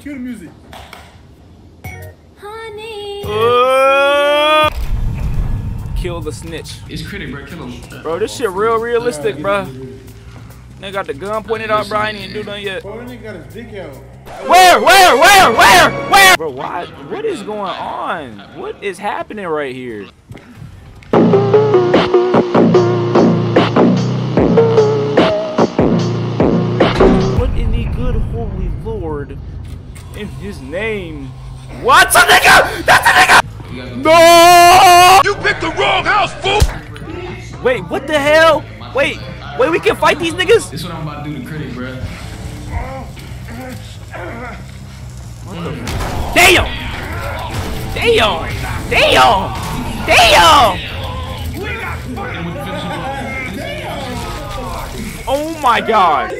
Cue the music. Honey. Kill the snitch. It's Critic, bro. Kill him. Bro, this shit real realistic, bro. Nigga got the gun pointed out, bro. I ain't even do nothing yet. Bro, that nigga got his dick out. Where? Bro, what is going on? What is happening right here? What in the good holy Lord in his name? What's a nigga? That's a nigga! No! You picked the wrong house, fool! Wait, what the hell? Wait, we can fight these niggas? This is what I'm about to do to Critic, bro. Damn! Oh my god!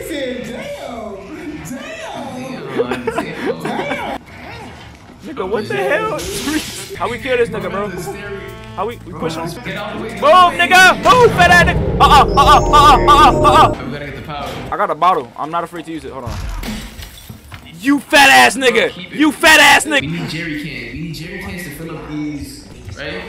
Nigga, what the hell? How we kill this nigga, bro? How we push him? Move, nigga! Move, fat ass nigga! We gotta get the power. I got a bottle. I'm not afraid to use it. Hold on. You fat ass nigga! You fat ass We nigga! need jerry cans. We need jerry cans to fill up these, right?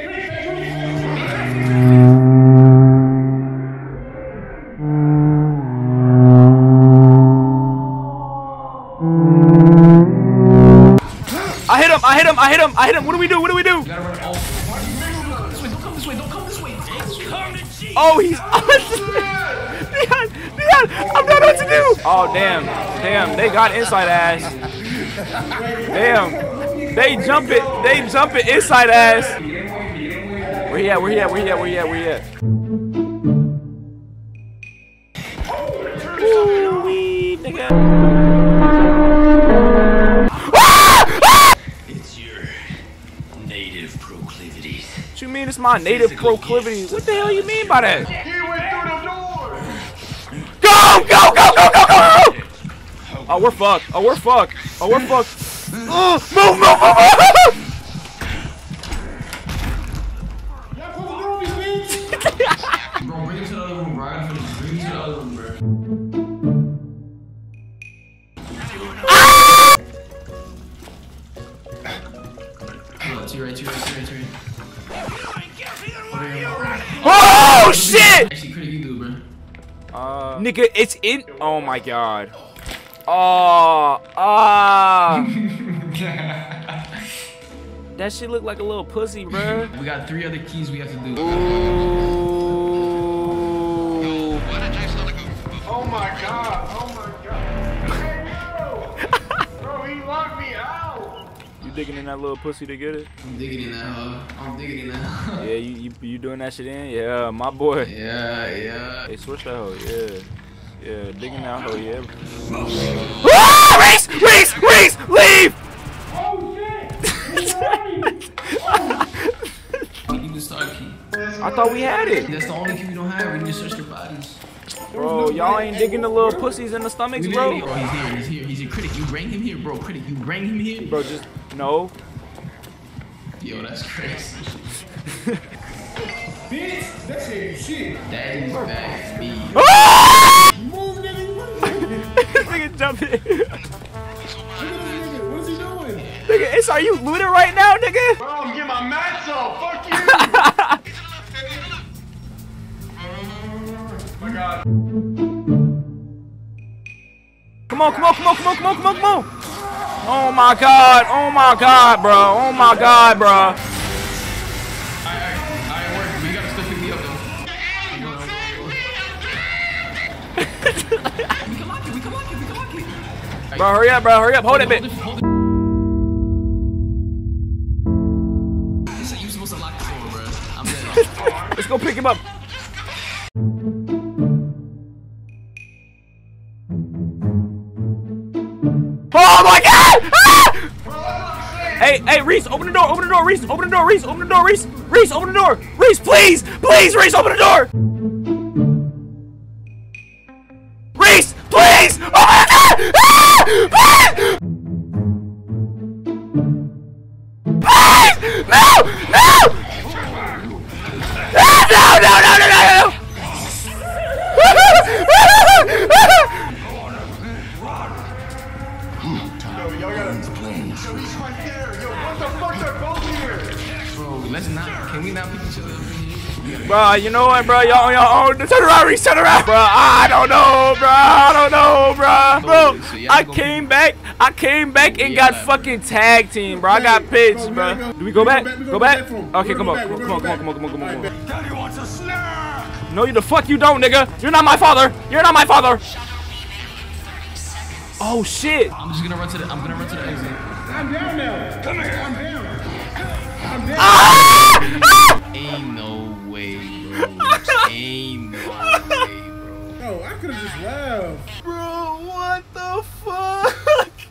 I hit him! What do we do? We gotta run all. This way, don't come this way. Oh, he's Leon, I'm not know what to do! Oh, damn, they got inside ass. Damn, they jump it inside ass. Where he at? Ooh-wee, nigga. What you mean it's my native proclivities? What the hell you mean by that? He went through the door! Go! Oh, we're fucked. Move! Bro, bring him to the other room, bro. Bring him to the other room, bro. To your right. Oh shit! Actually, Critic, you do, bro. Nigga, it's in. Oh my god. That shit look like a little pussy, bro. We got 3 other keys we have to do. Ooh. Oh my god! Bro, he locked me out! You digging in that little pussy to get it? I'm digging in that hoe. Yeah, you doing that shit in? Yeah, my boy. Yeah. Hey, switch that hoe. Yeah, digging that hoe. Yeah. Reese, leave! Oh shit! We need the star key. I thought we had it. That's the only key we don't have. We need to search their bodies. Bro, y'all ain't digging the little pussies in the stomachs, bro. Bro, he's here. Critic, you bring him here, bro. Critic, you bring him here. Bro, just no. Yo, that's crazy. Bitch, that shit ain't shit. Daddy's back, me. Move, nigga. This nigga jumping. Look at this nigga. What is he doing? Nigga, are you looting right now, nigga? Bro, I'm getting my mats off! Fuck you! Oh my god. Come on. Oh my god, bro. Alright, work. We gotta still pick me up, though. We can lock it. Bro, hurry up. Hold it, bitch. Hold it. You supposed to lock the door, bro. I'm dead. Let's go pick him up. Oh my god! Ah! Hey, Reese, open the door, Reese, open the door, Reese, open the door, Reese, please, Reese, open the door! Reese, please, open the door! Ah! Please! No! Yo, y'all gotta. Yo, he's right there. Yo, what the fuck? They're both here. Bro, let's not. Can we not pick each other up in here? Bro, you know what, bro? Y'all on your own. Turn around, Reese. Turn around. Bro, I don't know, bro. I don't know, bro. Bro, I came back. I came back and got fucking tag team, bro. I got pitched, bro. Do we go back? Go back? Okay, come on. Come on, come on, come on, come on, come on. Daddy wants a snack. No, you the fuck you don't, nigga. You're not my father. You're not my father. Oh shit. I'm gonna run to the exit. I'm down now. Come here. I'm down.